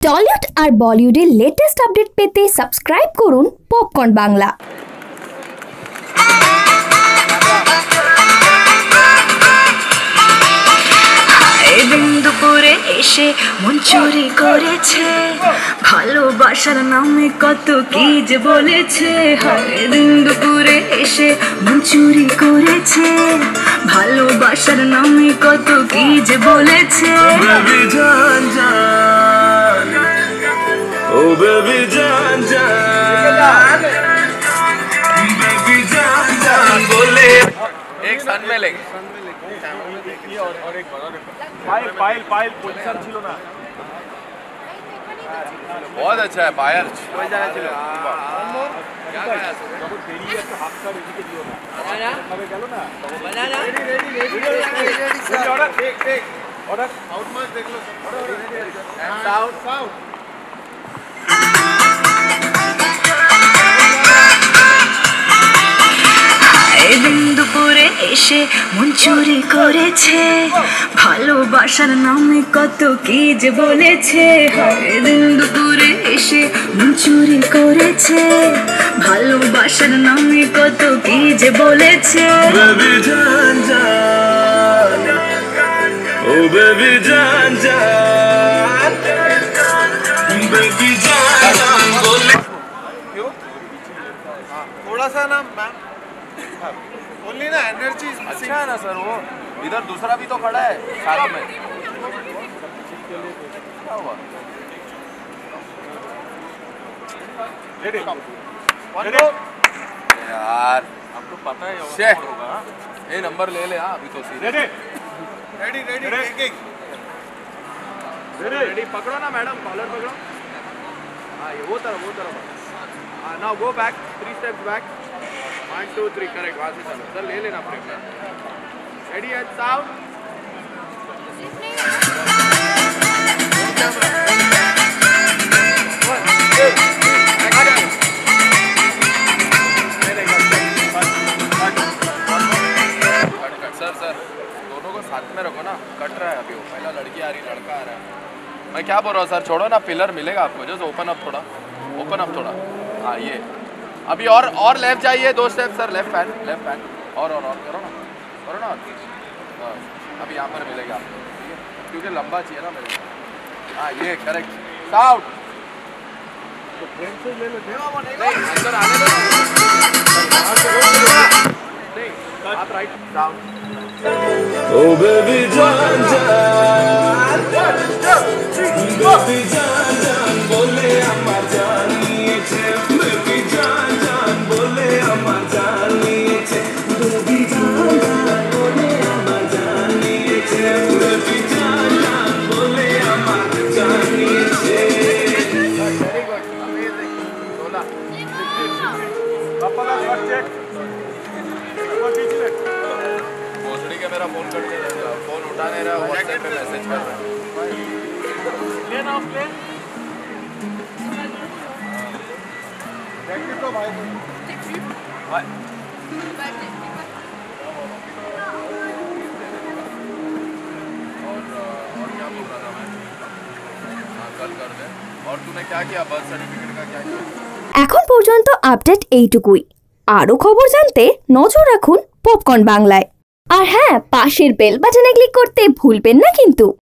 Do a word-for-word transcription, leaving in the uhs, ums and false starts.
Tollywood আর বলিউডের latest update পেতে সাবস্ক্রাইব করুন পপকর্ন বাংলা। দুপুরে এসে মন চুরি করেছে, ভালোবাসার নামে কত কি যে বলেছে। হায় দিন দুপুরে এসে মন চুরি করেছে, ভালোবাসার নামে কত কি যে বলেছে। বেবি জান জান, ও বেবি জান জান, বেবি জান জান बोले एक सन में लेंगे पायल पायल पायल पोजीशन छिलो ना बहुत अच्छा है पायल कोई जाना छिलो क्या गया बहुत देरी है तो हाथ का एदिके दियो ना बनाना तबे গেল না बनाना ready ready ready order take take order out मत देख लो ऑर्डर एंड आउट आउट দুপুরে এসে মন চুরি করেছে, ভালোবাসার নামে কত কি যে বলেছে। দিন দুপুরে এসে মন চুরি করেছে, ভালোবাসার নামে কত কি যে বলেছে। বেবি জান জান, ও বেবি জান জান, বেবি জান জান बोले क्यों थोड़ा सा ना मैम ओनली ना एनर्जी अच्छा है ना सर। वो इधर दूसरा भी तो खड़ा है साथ में, क्या हुआ? रेडी रेडी यार आपको पता है शे। होगा। ये नंबर ले ले हाँ अभी तो सीधे ready ready ready taking ready ready पकड़ो ना मैडम, कॉलर पकड़ो। हाँ ये वो तरफ वो तरफ हाँ now go back three steps back one two three correct वहाँ से चलो सर ले लेना फ्रेम में। Ready and sound sir sir दोनों को साथ में रखो ना, कट रहा है अभी वो पहला लड़की आ रही लड़का आ रहा है। मैं क्या बोल रहा हूँ सर, छोड़ो ना पिलर मिलेगा आपको, जस्ट ओपन अप थोड़ा ओपन अप थोड़ा। हाँ ये अभी और और लेफ्ट जाइए दो step sir, left pan left pan और और और करो ना करो ना बस अभी यहाँ पर मिलेगा आपको, ठीक है क्योंकि लंबा चाहिए ना मेरे को। हाँ ये करेक्ट साउंड तो फ्रेंड से ले लो नहीं अंदर आने दो नहीं आप राइट साउंड ओ बेबी जान जान, बेबी जान जान बोले अम्मा जानी छे, बेबी जान जान बोले अम्मा जानी छे, बेबी जान जान बोले अम्मा जानी छे, बेबी जान जान बोले अम्मा जानी छे। वेरी गुड अमेजिंग सोलह पापा का शॉट चेक पापा कीजिए भोसड़ी के मेरा फोन करके फोन उठा नहीं रहा, व्हाट्सएप पे मैसेज कर रहा है। Plane off plane thank you तो भाई भाई और और क्या बोल रहा था मैं, हाँ कल कर दे। और तूने क्या किया बर्थ सर्टिफिकेट का क्या किया? এখন পর্যন্ত আপডেট এইটুকুই। আরও খবর জানতে নজর রাখুন পপকর্ন বাংলায়। আর হ্যাঁ, পাশের বেল বাটনে ক্লিক করতে ভুলবেন না কিন্তু।